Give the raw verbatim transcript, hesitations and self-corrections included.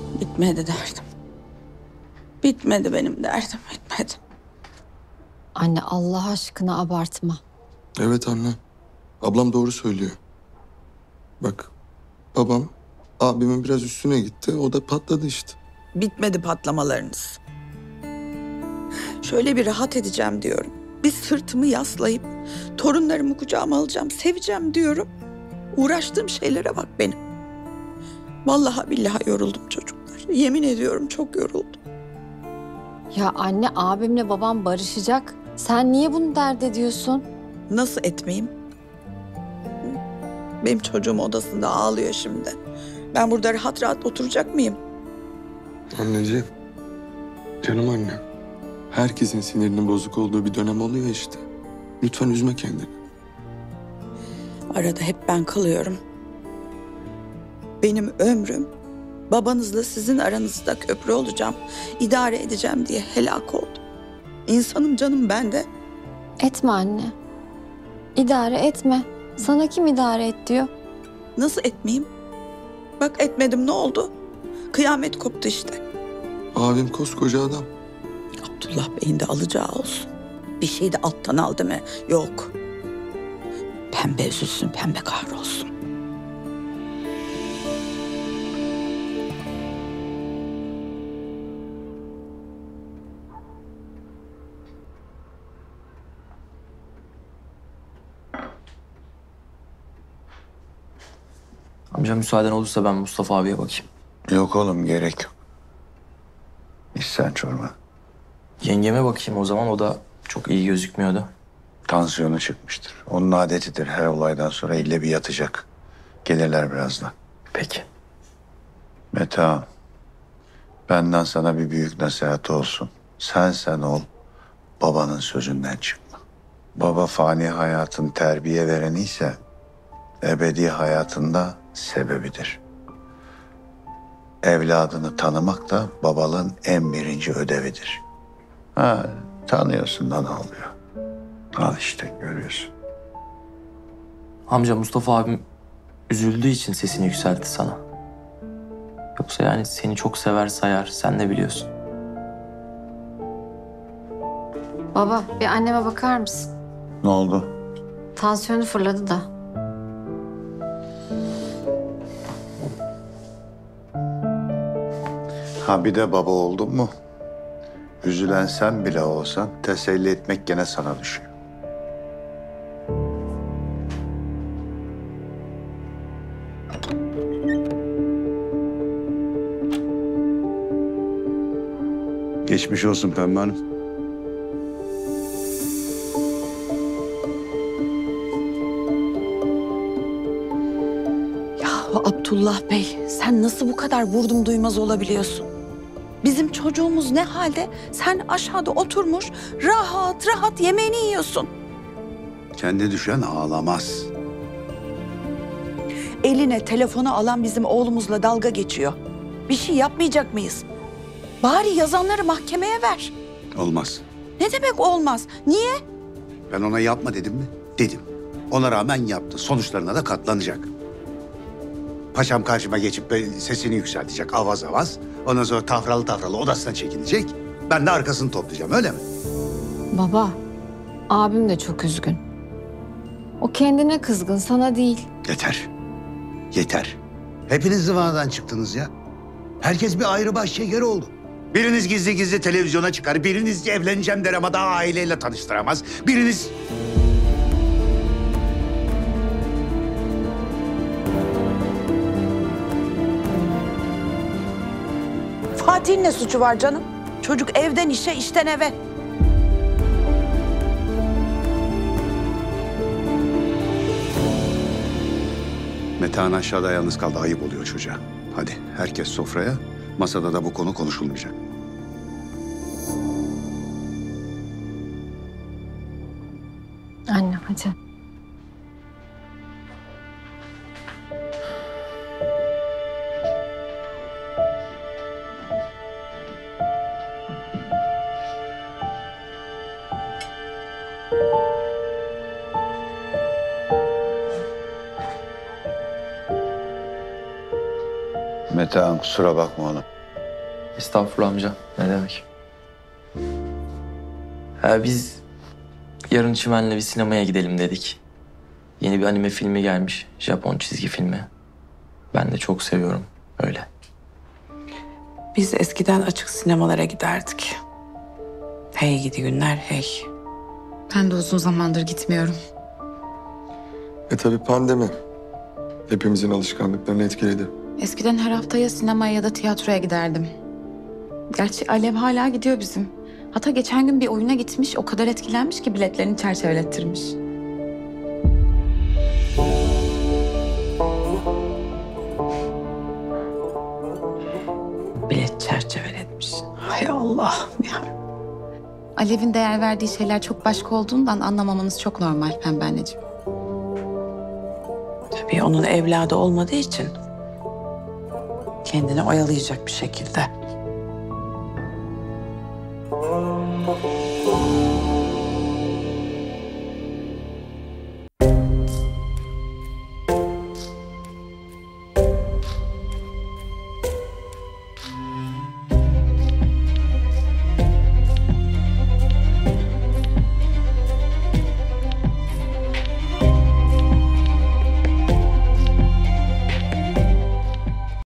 Bitmedi derdim. Bitmedi benim derdim, bitmedi. Anne Allah aşkına abartma. Evet anne. Ablam doğru söylüyor. Bak babam abimin biraz üstüne gitti. O da patladı işte. Bitmedi patlamalarınız. Şöyle bir rahat edeceğim diyorum. Bir sırtımı yaslayıp torunlarımı kucağıma alacağım, seveceğim diyorum. Uğraştığım şeylere bak benim. Vallahi billahi yoruldum çocuklar. Yemin ediyorum çok yoruldum. Ya anne abimle babam barışacak. Sen niye bunu dert ediyorsun? Nasıl etmeyeyim? Benim çocuğum odasında ağlıyor şimdi. Ben burada rahat rahat oturacak mıyım? Anneciğim. Canım annem. Herkesin sinirinin bozuk olduğu bir dönem oluyor işte. Lütfen üzme kendini. Arada hep ben kalıyorum. Benim ömrüm babanızla sizin aranızda köprü olacağım, idare edeceğim diye helak oldu. İnsanım canım ben de. Etme anne. İdare etme. Sana kim idare et diyor? Nasıl etmeyeyim? Bak etmedim ne oldu? Kıyamet koptu işte. Abim koskoca adam. Abdullah Bey'in de alacağı olsun. Bir şey de alttan al deme. Yok. Pembe üzülsün, pembe kahrolsun. Amca müsaaden olursa ben Mustafa abiye bakayım. Yok oğlum gerek yok. İçsen çorba. Yengeme bakayım o zaman, o da çok iyi gözükmüyordu. Tansiyonu çıkmıştır. Onun adetidir, her olaydan sonra ille bir yatacak. Gelirler birazdan. Peki. Meta, benden sana bir büyük nasihat olsun. Sen sen ol, babanın sözünden çıkma. Baba fani hayatın terbiye vereni ise ebedi hayatında sebebidir. Evladını tanımak da babalığın en birinci ödevidir. Ha, tanıyorsun da ne oluyor? Al işte görüyorsun. Amca Mustafa abim üzüldüğü için sesini yükseltti sana. Yoksa yani seni çok sever sayar, sen de biliyorsun. Baba bir anneme bakar mısın? Ne oldu? Tansiyonu fırladı da. Ha bir de baba oldun mu? Üzülen sen bile olsan teselli etmek gene sana düşüyor. Geçmiş olsun Pembe Hanım. Ya Abdullah Bey, sen nasıl bu kadar vurdum duymaz olabiliyorsun? Bizim çocuğumuz ne halde? Sen aşağıda oturmuş rahat rahat yemeğini yiyorsun. Kendi düşen ağlamaz. Eline telefonu alan bizim oğlumuzla dalga geçiyor. Bir şey yapmayacak mıyız? Bari yazanları mahkemeye ver. Olmaz. Ne demek olmaz? Niye? Ben ona yapma dedim mi? Dedim. Ona rağmen yaptı. Sonuçlarına da katlanacak. Paşam karşıma geçip böyle sesini yükseltecek avaz avaz. Ondan sonra tafralı tafralı odasına çekilecek. Ben de arkasını toplayacağım, öyle mi? Baba abim de çok üzgün. O kendine kızgın, sana değil. Yeter. Yeter. Hepiniz zıvanadan çıktınız ya. Herkes bir ayrı baş şekeri oldu. Biriniz gizli gizli televizyona çıkar. Biriniz evleneceğim der ama daha aileyle tanıştıramaz. Biriniz... Fatih'in ne suçu var canım? Çocuk evden işe, işten eve. Metehan aşağıda yalnız kaldı. Ayıp oluyor çocuğa. Hadi herkes sofraya. Masada da bu konu konuşulmayacak. Anne hadi. Metehan kusura bakma oğlum. Estağfurullah amca. Ne demek? Ha, biz yarın Çimen'le bir sinemaya gidelim dedik. Yeni bir anime filmi gelmiş. Japon çizgi filmi. Ben de çok seviyorum öyle. Biz eskiden açık sinemalara giderdik. Hey gidi günler hey. Ben de uzun zamandır gitmiyorum. E tabii pandemi. Hepimizin alışkanlıklarını etkiledi. Eskiden her hafta ya sinemaya ya da tiyatroya giderdim. Gerçi Alev hala gidiyor bizim. Hatta geçen gün bir oyuna gitmiş, o kadar etkilenmiş ki biletlerini çerçevelettirmiş. Bilet çerçeveletmiş. Hay Allah ya. Alev'in değer verdiği şeyler çok başka olduğundan anlamamanız çok normal Pembe anneciğim. Tabii onun evladı olmadığı için kendini oyalayacak bir şekilde.